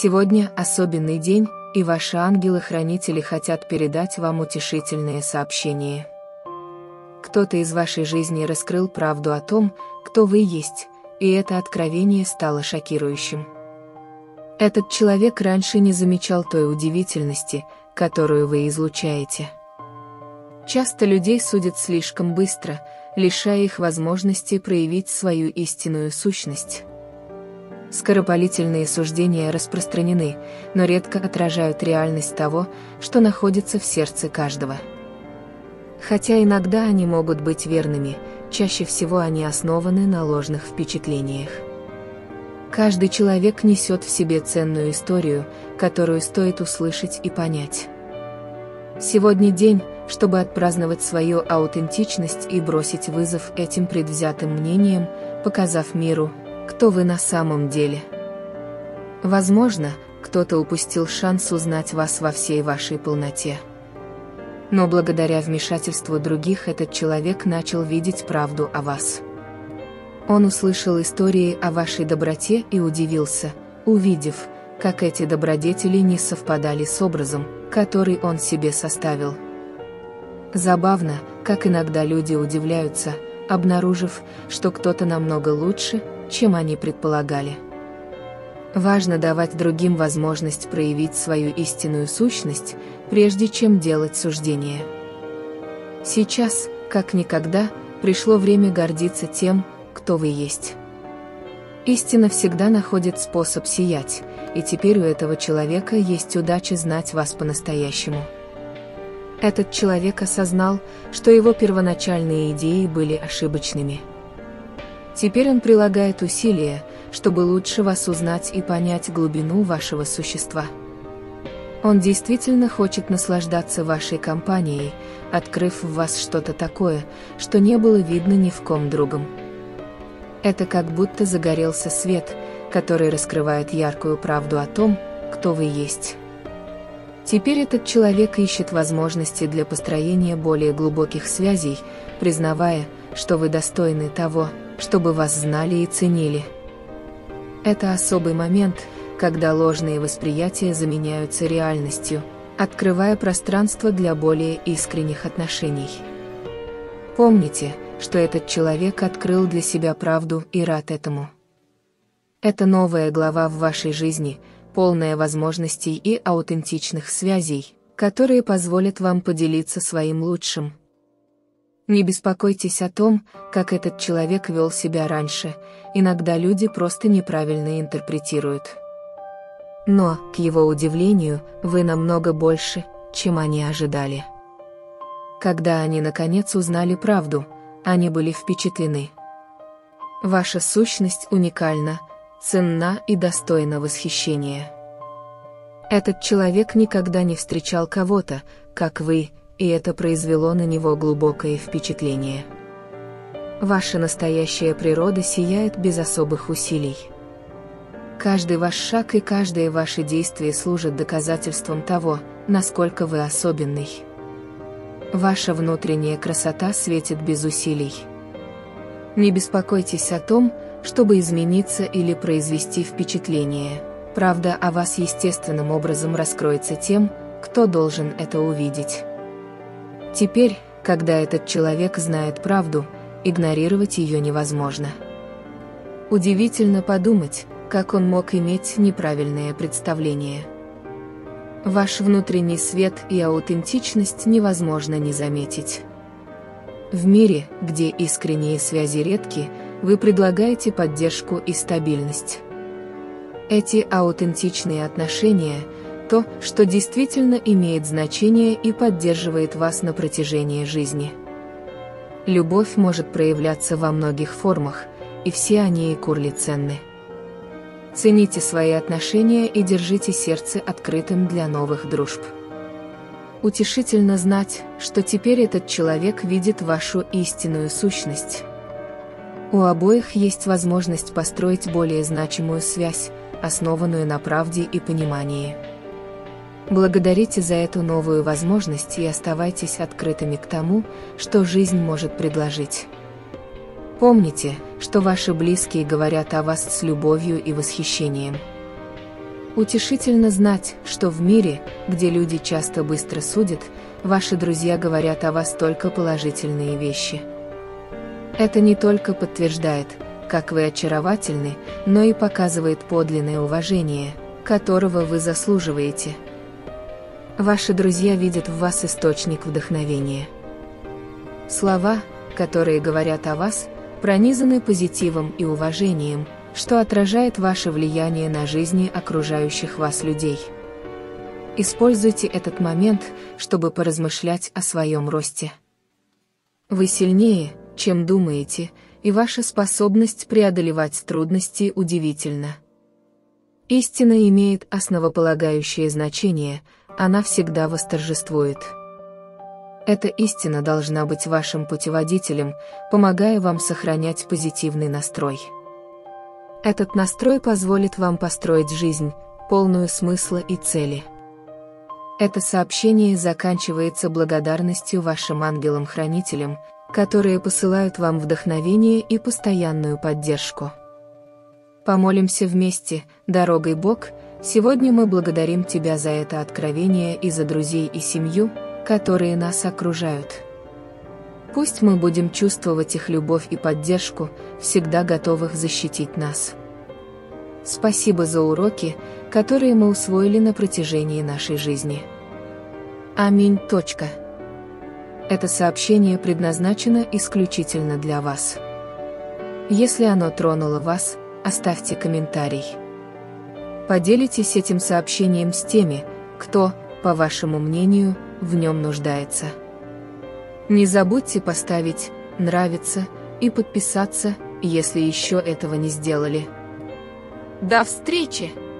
Сегодня особенный день, и ваши ангелы-хранители хотят передать вам утешительное сообщение. Кто-то из вашей жизни раскрыл правду о том, кто вы есть, и это откровение стало шокирующим. Этот человек раньше не замечал той удивительности, которую вы излучаете. Часто людей судят слишком быстро, лишая их возможности проявить свою истинную сущность. Скоропалительные суждения распространены, но редко отражают реальность того, что находится в сердце каждого. Хотя иногда они могут быть верными, чаще всего они основаны на ложных впечатлениях. Каждый человек несет в себе ценную историю, которую стоит услышать и понять. Сегодня день, чтобы отпраздновать свою аутентичность и бросить вызов этим предвзятым мнениям, показав миру, кто вы на самом деле. Возможно, кто-то упустил шанс узнать вас во всей вашей полноте. Но благодаря вмешательству других этот человек начал видеть правду о вас. Он услышал истории о вашей доброте и удивился, увидев, как эти добродетели не совпадали с образом, который он себе составил. Забавно, как иногда люди удивляются, обнаружив, что кто-то намного лучше, чем они предполагали. Важно давать другим возможность проявить свою истинную сущность, прежде чем делать суждения. Сейчас, как никогда, пришло время гордиться тем, кто вы есть. Истина всегда находит способ сиять, и теперь у этого человека есть удача знать вас по-настоящему. Этот человек осознал, что его первоначальные идеи были ошибочными. Теперь он прилагает усилия, чтобы лучше вас узнать и понять глубину вашего существа. Он действительно хочет наслаждаться вашей компанией, открыв в вас что-то такое, что не было видно ни в ком другом. Это как будто загорелся свет, который раскрывает яркую правду о том, кто вы есть. Теперь этот человек ищет возможности для построения более глубоких связей, признавая, что вы достойны того, чтобы вас знали и ценили. Это особый момент, когда ложные восприятия заменяются реальностью, открывая пространство для более искренних отношений. Помните, что этот человек открыл для себя правду и рад этому. Это новая глава в вашей жизни, полная возможностей и аутентичных связей, которые позволят вам поделиться своим лучшим. Не беспокойтесь о том, как этот человек вел себя раньше, иногда люди просто неправильно интерпретируют. Но, к его удивлению, вы намного больше, чем они ожидали. Когда они наконец узнали правду, они были впечатлены. Ваша сущность уникальна, ценна и достойна восхищения. Этот человек никогда не встречал кого-то, как вы, и это произвело на него глубокое впечатление. Ваша настоящая природа сияет без особых усилий. Каждый ваш шаг и каждое ваше действие служат доказательством того, насколько вы особенный. Ваша внутренняя красота светит без усилий. Не беспокойтесь о том, чтобы измениться или произвести впечатление. Правда о вас естественным образом раскроется тем, кто должен это увидеть. Теперь, когда этот человек знает правду, игнорировать ее невозможно. Удивительно подумать, как он мог иметь неправильное представление. Ваш внутренний свет и аутентичность невозможно не заметить. В мире, где искренние связи редки, вы предлагаете поддержку и стабильность. Эти аутентичные отношения – то, что действительно имеет значение и поддерживает вас на протяжении жизни. Любовь может проявляться во многих формах, и все они и ценны. Цените свои отношения и держите сердце открытым для новых дружб. Утешительно знать, что теперь этот человек видит вашу истинную сущность. У обоих есть возможность построить более значимую связь, основанную на правде и понимании. Благодарите за эту новую возможность и оставайтесь открытыми к тому, что жизнь может предложить. Помните, что ваши близкие говорят о вас с любовью и восхищением. Утешительно знать, что в мире, где люди часто быстро судят, ваши друзья говорят о вас только положительные вещи. Это не только подтверждает, как вы очаровательны, но и показывает подлинное уважение, которого вы заслуживаете. Ваши друзья видят в вас источник вдохновения. Слова, которые говорят о вас, пронизаны позитивом и уважением, что отражает ваше влияние на жизни окружающих вас людей. Используйте этот момент, чтобы поразмышлять о своем росте. Вы сильнее, чем думаете, и ваша способность преодолевать трудности удивительна. Истина имеет основополагающее значение, она всегда восторжествует. Эта истина должна быть вашим путеводителем, помогая вам сохранять позитивный настрой. Этот настрой позволит вам построить жизнь, полную смысла и цели. Это сообщение заканчивается благодарностью вашим ангелам-хранителям, которые посылают вам вдохновение и постоянную поддержку. Помолимся вместе, дорогой Бог, сегодня мы благодарим Тебя за это откровение и за друзей и семью, которые нас окружают. Пусть мы будем чувствовать их любовь и поддержку, всегда готовых защитить нас. Спасибо за уроки, которые мы усвоили на протяжении нашей жизни. Аминь. Это сообщение предназначено исключительно для вас. Если оно тронуло вас, оставьте комментарий. Поделитесь этим сообщением с теми, кто, по вашему мнению, в нем нуждается. Не забудьте поставить «Нравится» и подписаться, если еще этого не сделали. До встречи!